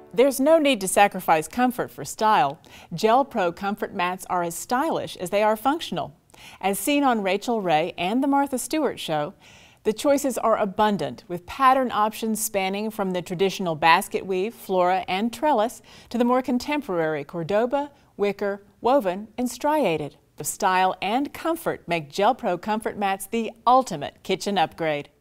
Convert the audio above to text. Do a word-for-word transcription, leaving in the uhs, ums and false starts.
There's no need to sacrifice comfort for style. GelPro comfort mats are as stylish as they are functional. As seen on Rachel Ray and The Martha Stewart Show, the choices are abundant, with pattern options spanning from the traditional basket weave, flora, and trellis to the more contemporary Cordoba, wicker, woven, and striated. The style and comfort make GelPro comfort mats the ultimate kitchen upgrade.